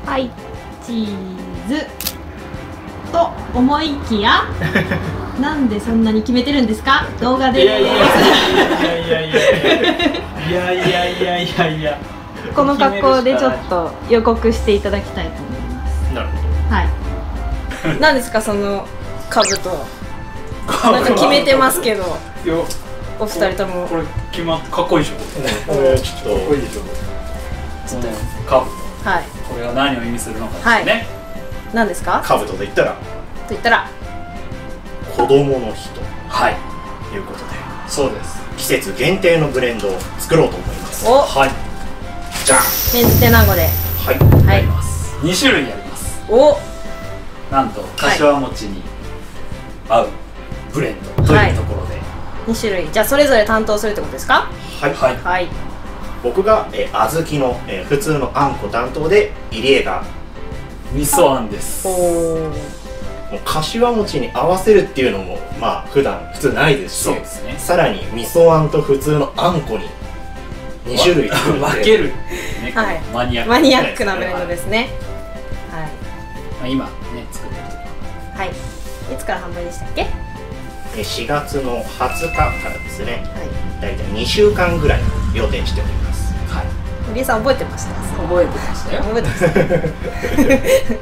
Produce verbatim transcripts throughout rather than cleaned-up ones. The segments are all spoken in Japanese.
はいチーズと思いきやなんでそんなに決めてるんですか？動画でいやいやいやいやいやいやいやいやいやいやいやこの格好でちょっと予告していただきたいと思います。 なるほど。 はい何ですかその兜。なんか決めてますけど、お二人とも。 これ決まってかっこいいでしょ。 これちょっとかっこいいでしょ。 ちょっとカブト。 はい。 これは何を意味するのかですね。 何ですか？ カブトと言ったらと言ったら子供の日とはいいうことで、 そうです。 季節限定のブレンドを作ろうと思います。 お、 はい。 じゃあメンズテナゴで。 はいはい。 に種類やります。 お、 なんと柏餅に合うブレンドというところでに種類。じゃあそれぞれ担当するってことですか？ はい、 はいはい。 僕が、えー、小豆の、えー、普通のあんこ担当で、入江が味噌あんです。 おお。 もう柏餅に合わせるっていうのもまあ普段普通ないですし、 そうですね。 さらに味噌あんと普通のあんこにに種類作るんで分ける、ね、 はい。 マニアックマニアックなブレンドですね。はい。 まあ今ね作ってるところ。 はい。いつから販売でしたっけ？ えーしがつのはつかからですね、 はい。 だいたいにしゅうかんぐらい予定しております。 はい。 堀江さん覚えてました？ 覚えてましたよ。 覚えてました。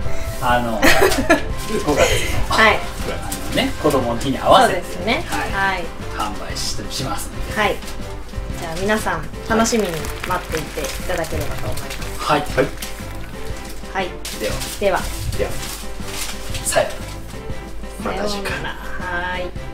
あのごがつのはい。 あのね子供の日に合わそうせてですね。 はいはい。 販売ししますので。 はい。じゃあ皆さん楽しみに待っていていただければと思います。 はい。 はい、 はい。 ではでは、 ではさよなら。 また次回。 さようなら。はい。